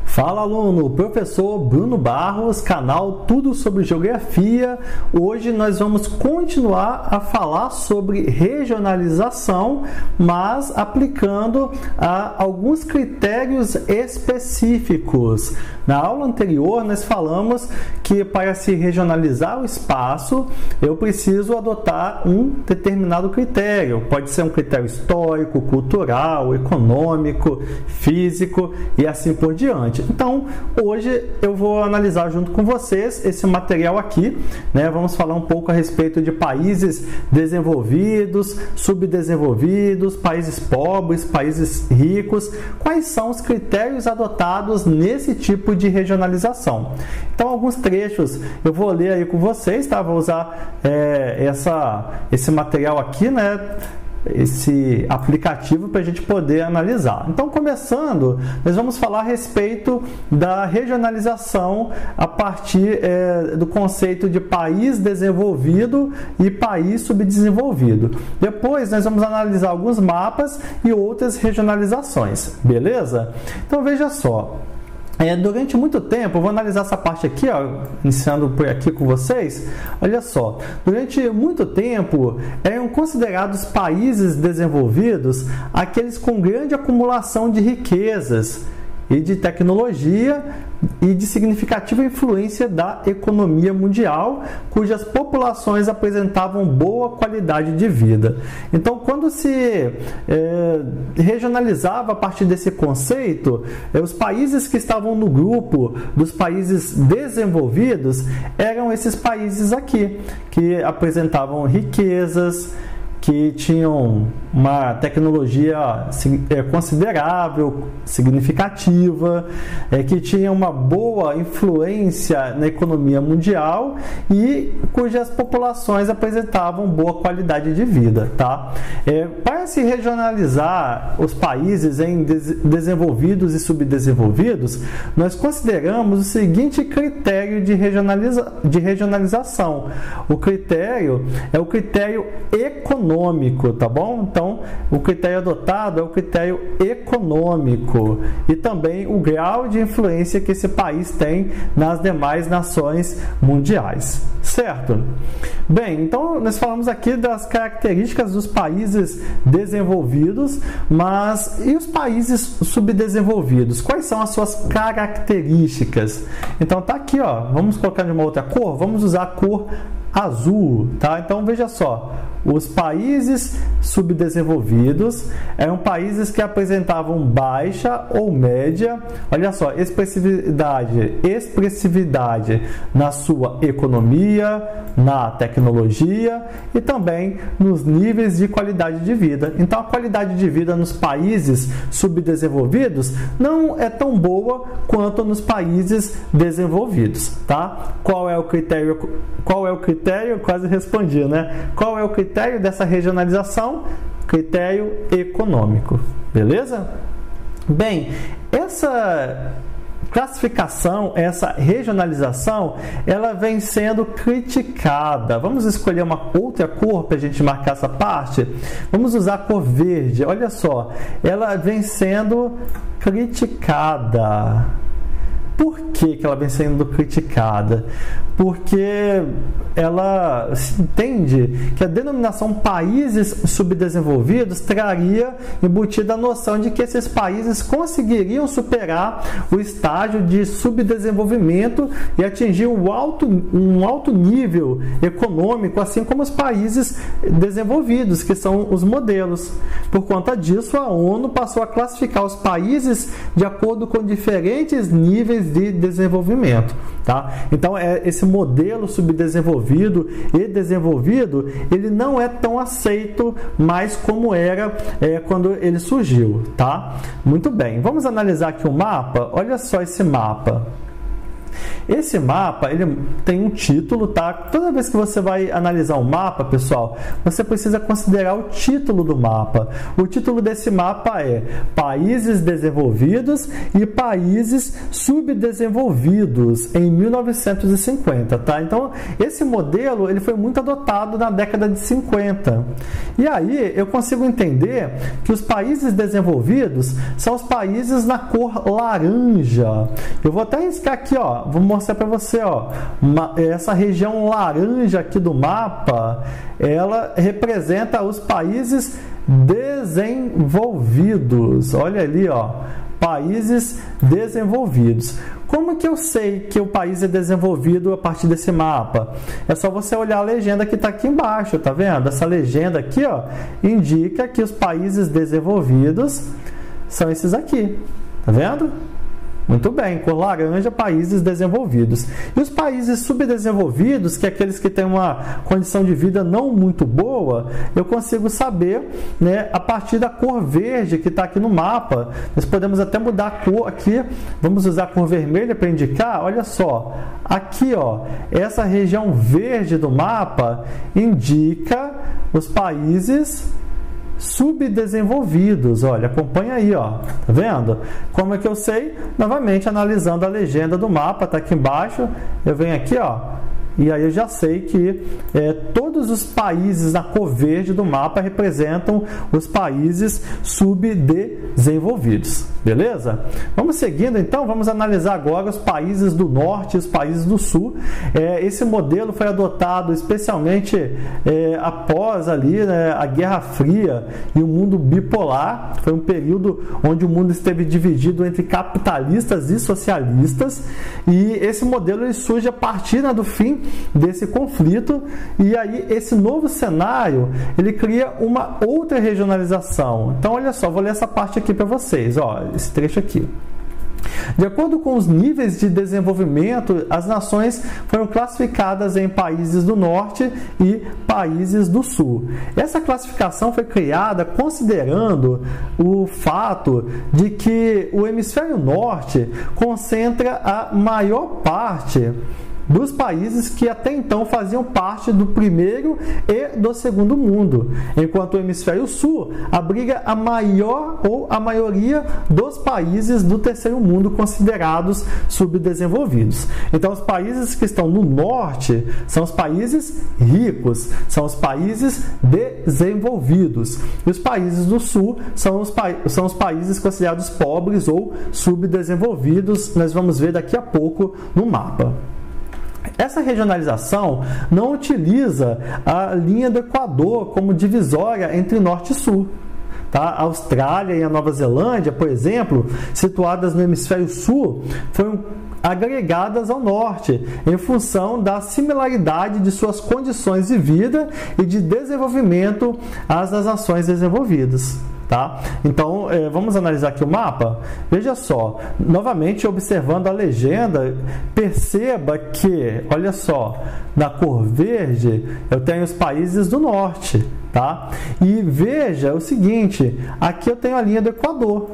Fala aluno, professor Bruno Barros, canal Tudo sobre Geografia. Hoje nós vamos continuar a falar sobre regionalização, mas aplicando a alguns critérios específicos. Na aula anterior nós falamos que para se regionalizar o espaço, eu preciso adotar um determinado critério. Pode ser um critério histórico, cultural, econômico, físico e assim por diante. Então, hoje eu vou analisar junto com vocês esse material aqui, né? Vamos falar um pouco a respeito de países desenvolvidos, subdesenvolvidos, países pobres, países ricos. Quais são os critérios adotados nesse tipo de regionalização? Então, alguns trechos eu vou ler aí com vocês, tá? Vou usar esse material aqui, né? Esse aplicativo para a gente poder analisar. Então, começando, nós vamos falar a respeito da regionalização a partir do conceito de país desenvolvido e país subdesenvolvido. Depois, nós vamos analisar alguns mapas e outras regionalizações, beleza? Então, veja só. Durante muito tempo, eu vou analisar essa parte aqui, ó, iniciando por aqui com vocês. Olha só, durante muito tempo eram considerados países desenvolvidos aqueles com grande acumulação de riquezas e de tecnologia e de significativa influência da economia mundial, cujas populações apresentavam boa qualidade de vida. Então, quando se regionalizava a partir desse conceito, os países que estavam no grupo dos países desenvolvidos eram esses países aqui, que apresentavam riquezas, que tinham uma tecnologia considerável, significativa, que tinham uma boa influência na economia mundial e cujas populações apresentavam boa qualidade de vida, tá? Para se regionalizar os países em desenvolvidos e subdesenvolvidos, nós consideramos o seguinte critério de regionalização. O critério é o critério econômico, tá bom? Então, o critério adotado é o critério econômico e também o grau de influência que esse país tem nas demais nações mundiais, certo? Bem, então nós falamos aqui das características dos países desenvolvidos, mas e os países subdesenvolvidos? Quais são as suas características? Então tá aqui, ó, vamos colocar de uma outra cor, vamos usar a cor azul, tá? Então veja só, os países subdesenvolvidos eram países que apresentavam baixa ou média, olha só, expressividade na sua economia, na tecnologia e também nos níveis de qualidade de vida. Então a qualidade de vida nos países subdesenvolvidos não é tão boa quanto nos países desenvolvidos, tá? Qual é o critério? Quase respondi, né? Qual é o critério dessa regionalização? Critério econômico, beleza? Bem, essa classificação, essa regionalização, ela vem sendo criticada. Vamos escolher uma outra cor para a gente marcar essa parte? Vamos usar a cor verde. Olha só, ela vem sendo criticada. Por que ela vem sendo criticada? Porque ela se entende que a denominação países subdesenvolvidos traria embutida a noção de que esses países conseguiriam superar o estágio de subdesenvolvimento e atingir um alto nível econômico, assim como os países desenvolvidos, que são os modelos. Por conta disso, a ONU passou a classificar os países de acordo com diferentes níveis de desenvolvimento, tá? Então, esse modelo subdesenvolvido e desenvolvido, ele não é tão aceito mais como era quando ele surgiu, tá? Muito bem, vamos analisar aqui o mapa. Olha só esse mapa. Esse mapa, ele tem um título, tá? Toda vez que você vai analisar um mapa, pessoal, você precisa considerar o título do mapa. O título desse mapa é Países Desenvolvidos e Países Subdesenvolvidos em 1950, tá? Então, esse modelo, ele foi muito adotado na década de 50. E aí, eu consigo entender que os países desenvolvidos são os países na cor laranja. Eu vou até riscar aqui, ó. Vou mostrar para você, ó, essa região laranja aqui do mapa, ela representa os países desenvolvidos. Olha ali, ó, países desenvolvidos. Como que eu sei que o país é desenvolvido a partir desse mapa? É só você olhar a legenda que está aqui embaixo, tá vendo? Essa legenda aqui, ó, indica que os países desenvolvidos são esses aqui, tá vendo? Muito bem, cor laranja, países desenvolvidos. E os países subdesenvolvidos, que é aqueles que têm uma condição de vida não muito boa, eu consigo saber, né, a partir da cor verde que está aqui no mapa. Nós podemos até mudar a cor aqui, vamos usar a cor vermelha para indicar. Olha só, aqui, ó, essa região verde do mapa indica os países subdesenvolvidos. Olha, acompanha aí, ó, tá vendo? Como é que eu sei? Novamente, analisando a legenda do mapa, tá aqui embaixo, eu venho aqui, ó, e aí eu já sei que todos os países na cor verde do mapa representam os países subdesenvolvidos. Beleza? Vamos seguindo, então, vamos analisar agora os países do norte e os países do sul. Esse modelo foi adotado especialmente após ali, né, a Guerra Fria e o mundo bipolar. Foi um período onde o mundo esteve dividido entre capitalistas e socialistas, e esse modelo ele surge a partir, né, do fim desse conflito, e aí esse novo cenário ele cria uma outra regionalização. Então olha só, vou ler essa parte aqui para vocês, ó, esse trecho aqui. De acordo com os níveis de desenvolvimento, as nações foram classificadas em países do norte e países do sul. Essa classificação foi criada considerando o fato de que o hemisfério norte concentra a maior parte dos países que até então faziam parte do primeiro e do segundo mundo, enquanto o hemisfério sul abriga a maior ou a maioria dos países do terceiro mundo considerados subdesenvolvidos. Então, os países que estão no norte são os países ricos, são os países desenvolvidos, e os países do sul são os países considerados pobres ou subdesenvolvidos. Nós vamos ver daqui a pouco no mapa. Essa regionalização não utiliza a linha do Equador como divisória entre norte e sul. Tá? A Austrália e a Nova Zelândia, por exemplo, situadas no hemisfério sul, foram agregadas ao norte, em função da similaridade de suas condições de vida e de desenvolvimento às das nações desenvolvidas. Tá? Então, vamos analisar aqui o mapa. Veja só, novamente observando a legenda, perceba que, olha só, na cor verde eu tenho os países do norte, tá? E veja o seguinte, aqui eu tenho a linha do Equador.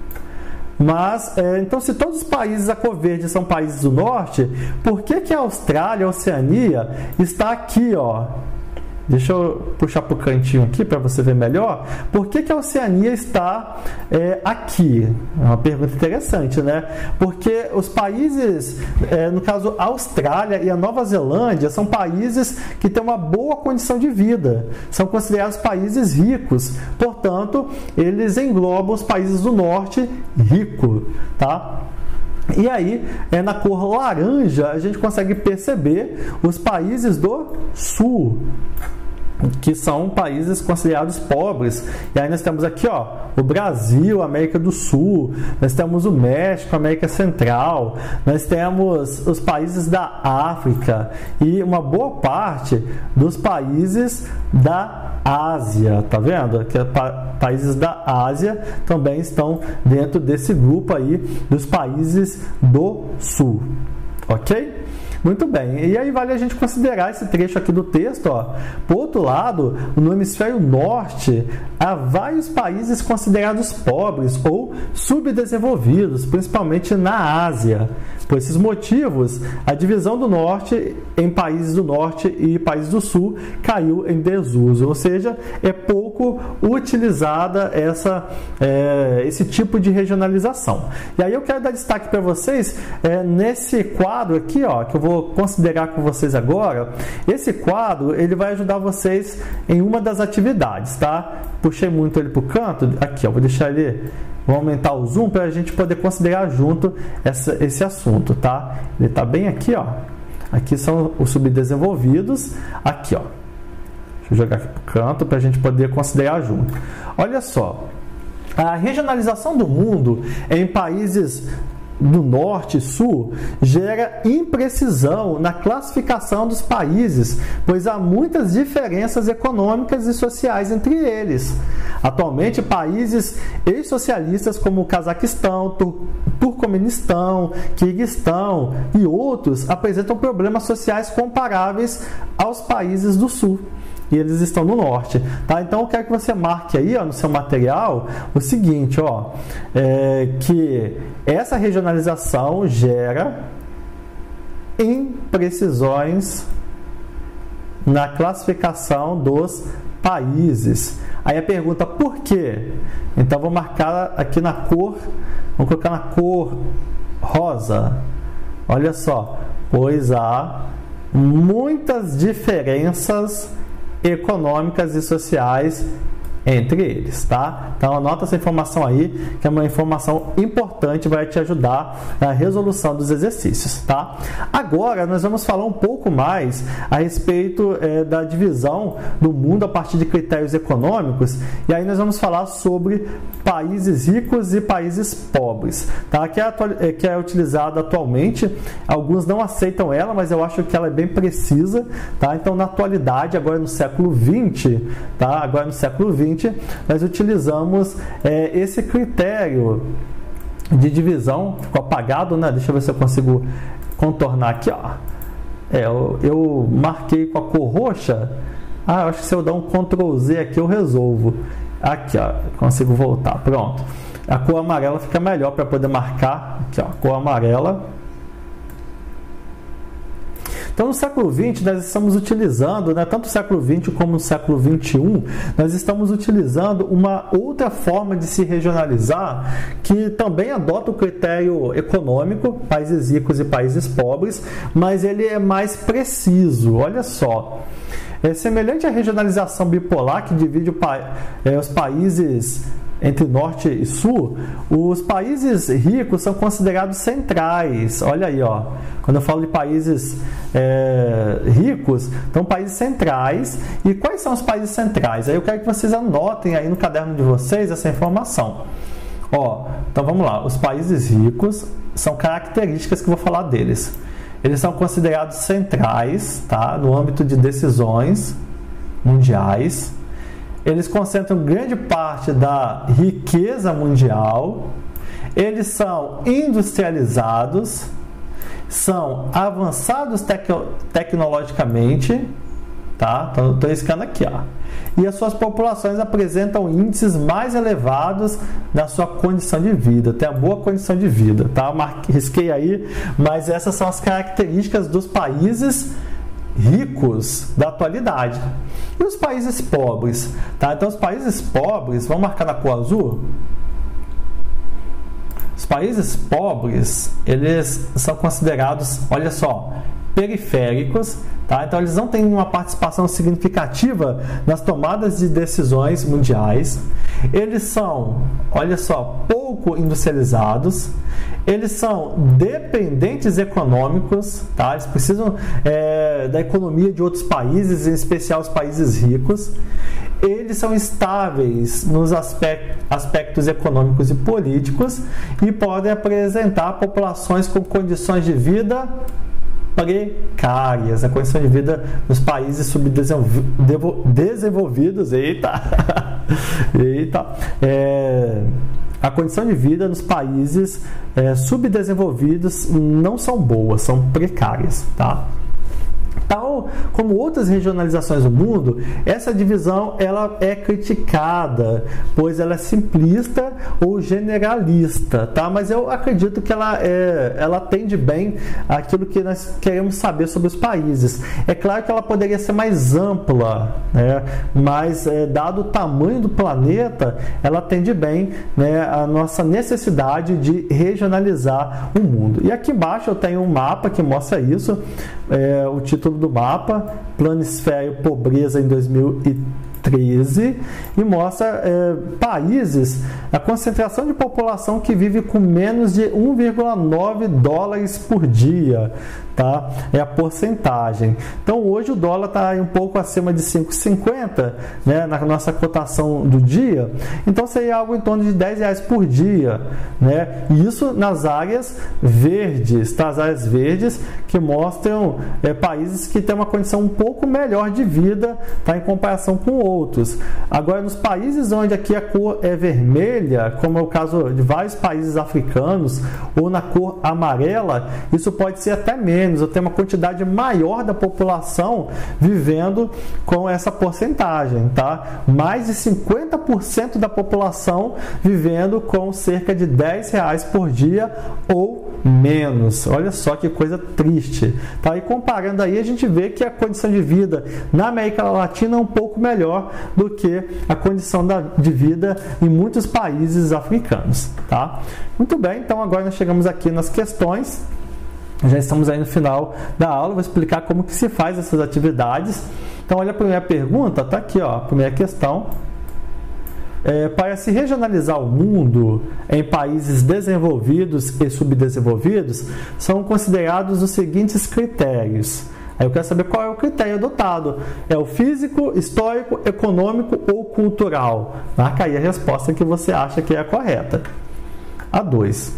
Mas, então, se todos os países da cor verde são países do norte, por que a Austrália, a Oceania, está aqui, ó? Deixa eu puxar para o cantinho aqui para você ver melhor. Por que a Oceania está aqui? É uma pergunta interessante, né? Porque os países, no caso a Austrália e a Nova Zelândia, são países que têm uma boa condição de vida. São considerados países ricos. Portanto, eles englobam os países do norte rico, tá? E aí, na cor laranja, a gente consegue perceber os países do sul, que são países considerados pobres. E aí nós temos aqui, ó, o Brasil, América do Sul, nós temos o México, América Central, nós temos os países da África e uma boa parte dos países da Ásia, tá vendo? Que países da Ásia também estão dentro desse grupo aí dos países do Sul, ok? Muito bem, e aí vale a gente considerar esse trecho aqui do texto, ó. Por outro lado, no hemisfério norte, há vários países considerados pobres ou subdesenvolvidos, principalmente na Ásia. Por esses motivos, a divisão do norte em países do norte e países do sul caiu em desuso, ou seja, é pouco utilizada esse tipo de regionalização. E aí eu quero dar destaque para vocês nesse quadro aqui, ó, que eu vou considerar com vocês agora. Esse quadro ele vai ajudar vocês em uma das atividades, tá? Puxei muito ele para o canto, aqui, ó, vou deixar ele. Vou aumentar o zoom para a gente poder considerar junto esse assunto, tá? Ele está bem aqui, ó. Aqui são os subdesenvolvidos. Aqui, ó. Deixa eu jogar aqui para o canto para a gente poder considerar junto. Olha só. A regionalização do mundo em países do norte e sul gera imprecisão na classificação dos países, pois há muitas diferenças econômicas e sociais entre eles. Atualmente, países ex-socialistas como o Cazaquistão, Turcomenistão, Quirguistão e outros apresentam problemas sociais comparáveis aos países do sul. E eles estão no norte, tá? Então eu quero que você marque aí, ó, no seu material o seguinte, ó, que essa regionalização gera imprecisões na classificação dos países. Aí a pergunta, por quê? Então vou marcar aqui na cor, vamos colocar na cor rosa. Olha só, pois há muitas diferenças econômicas e sociais entre eles, tá? Então anota essa informação aí, que é uma informação importante, vai te ajudar na resolução dos exercícios, tá? Agora nós vamos falar um pouco mais a respeito da divisão do mundo a partir de critérios econômicos, e aí nós vamos falar sobre países ricos e países pobres, tá? Que é utilizada atualmente. Alguns não aceitam ela, mas eu acho que ela é bem precisa, tá? Então na atualidade, agora no século XX, tá? Agora no século XX nós utilizamos esse critério de divisão. Ficou apagado, né? Deixa eu ver se eu consigo contornar aqui, ó. Eu marquei com a cor roxa. Eu acho que se eu dar um Ctrl Z aqui eu resolvo. Aqui, ó, consigo voltar. Pronto. A cor amarela fica melhor para poder marcar. Aqui, ó, cor amarela. Então, no século XX, nós estamos utilizando, né, tanto no século XX como no século XXI, nós estamos utilizando uma outra forma de se regionalizar, que também adota o critério econômico, países ricos e países pobres, mas ele é mais preciso. Olha só. É semelhante à regionalização bipolar, que divide os países entre norte e sul. Os países ricos são considerados centrais. Olha aí, ó. Quando eu falo de países ricos, são países centrais. E quais são os países centrais? Aí eu quero que vocês anotem aí no caderno de vocês essa informação. Ó, então vamos lá. Os países ricos são características que eu vou falar deles. Eles são considerados centrais, tá? No âmbito de decisões mundiais. Eles concentram grande parte da riqueza mundial. Eles são industrializados, são avançados tecnologicamente, tá? Então, estou riscando aqui, ó. E as suas populações apresentam índices mais elevados na sua condição de vida, tem a boa condição de vida, tá? Risquei aí, mas essas são as características dos países ricos da atualidade. E os países pobres, tá? Então os países pobres, vamos marcar na cor azul. Os países pobres, eles são considerados, olha só, periféricos, tá? Então eles não têm uma participação significativa nas tomadas de decisões mundiais. Eles são, olha só, pouco industrializados. Eles são dependentes econômicos, tá? Eles precisam da economia de outros países, em especial os países ricos. Eles são estáveis nos aspectos econômicos e políticos e podem apresentar populações com condições de vida precárias, a condição de vida nos países subdesenvolvidos, a condição de vida nos países subdesenvolvidos não são boas, são precárias, tá? Tal como outras regionalizações do mundo, essa divisão ela é criticada, pois ela é simplista ou generalista, tá? Mas eu acredito que ela atende bem aquilo que nós queremos saber sobre os países. É claro que ela poderia ser mais ampla, né? Mas dado o tamanho do planeta, ela atende bem, né, a nossa necessidade de regionalizar o mundo. E aqui embaixo eu tenho um mapa que mostra isso, o título do mapa, Planisfério Pobreza em 2013, e mostra países, a concentração de população que vive com menos de 1,9 dólares por dia, tá? É a porcentagem. Então hoje o dólar está um pouco acima de 5,50, né, na nossa cotação do dia, então seria algo em torno de R$10 por dia, né? E isso nas áreas verdes, tá? As áreas verdes que mostram países que têm uma condição um pouco melhor de vida, tá, em comparação com outros. Agora, nos países onde aqui a cor é vermelha, como é o caso de vários países africanos, ou na cor amarela, isso pode ser até menos, ou tem uma quantidade maior da população vivendo com essa porcentagem, tá? Mais de 50% da população vivendo com cerca de R$10 por dia ou menos. Olha só que coisa triste, tá? E comparando aí, a gente vê que a condição de vida na América Latina é um pouco melhor do que a condição de vida em muitos países africanos, tá? Muito bem, então agora nós chegamos aqui nas questões. Já estamos aí no final da aula, vou explicar como que se faz essas atividades. Então olha a primeira pergunta, tá aqui, ó, a primeira questão. Para se regionalizar o mundo em países desenvolvidos e subdesenvolvidos, são considerados os seguintes critérios. Aí eu quero saber qual é o critério adotado. É o físico, histórico, econômico ou cultural? Marca aí a resposta que você acha que é a correta. A 2.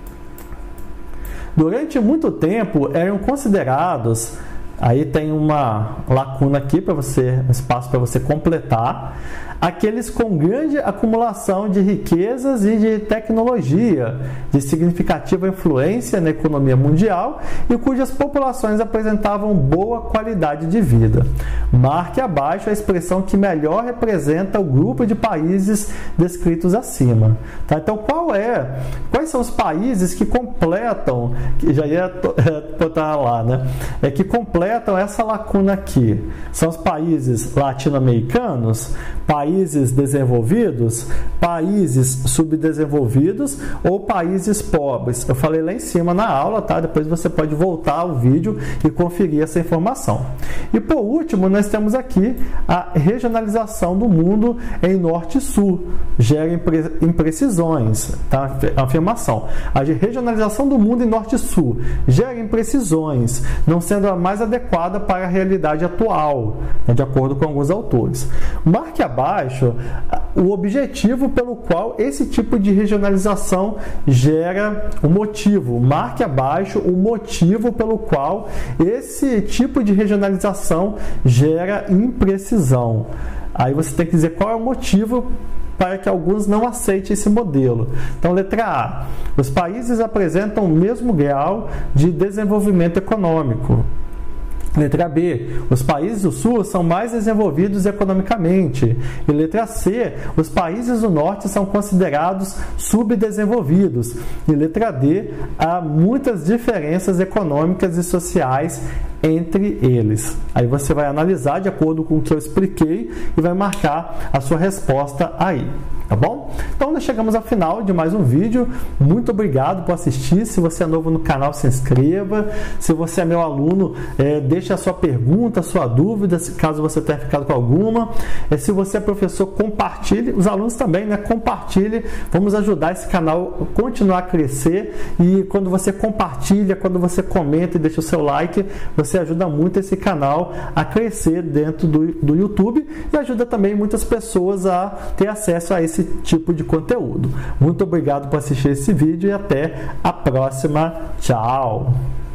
Durante muito tempo eram considerados, aí tem uma lacuna aqui para você, um espaço para você completar, aqueles com grande acumulação de riquezas e de tecnologia, de significativa influência na economia mundial e cujas populações apresentavam boa qualidade de vida. Marque abaixo a expressão que melhor representa o grupo de países descritos acima. Tá? Então, quais são os países que completam, que já ia botar lá, né? Que completam essa lacuna aqui? São os países latino-americanos, países desenvolvidos, países subdesenvolvidos ou países pobres. Eu falei lá em cima na aula, tá? Depois você pode voltar ao vídeo e conferir essa informação. E por último, nós temos aqui a regionalização do mundo em norte e sul. Gera imprecisões, tá? A afirmação. A regionalização do mundo em norte e sul gera imprecisões, não sendo a mais adequada para a realidade atual, né? De acordo com alguns autores. Marque abaixo o objetivo pelo qual esse tipo de regionalização gera o motivo. Marque abaixo o motivo pelo qual esse tipo de regionalização gera imprecisão. Aí você tem que dizer qual é o motivo para que alguns não aceitem esse modelo. Então, letra A. Os países apresentam o mesmo grau de desenvolvimento econômico. Letra B. Os países do Sul são mais desenvolvidos economicamente. E letra C. Os países do Norte são considerados subdesenvolvidos. E letra D. Há muitas diferenças econômicas e sociais entre eles. Aí você vai analisar de acordo com o que eu expliquei e vai marcar a sua resposta aí. Tá bom? Então nós chegamos ao final de mais um vídeo. Muito obrigado por assistir. Se você é novo no canal, se inscreva. Se você é meu aluno, deixe a sua pergunta, a sua dúvida, caso você tenha ficado com alguma. Se você é professor, compartilhe. Os alunos também, né? Compartilhe. Vamos ajudar esse canal a continuar a crescer. E quando você compartilha, quando você comenta e deixa o seu like, você ajuda muito esse canal a crescer dentro do YouTube e ajuda também muitas pessoas a ter acesso a esse tipo de conteúdo. Muito obrigado por assistir esse vídeo e até a próxima. Tchau!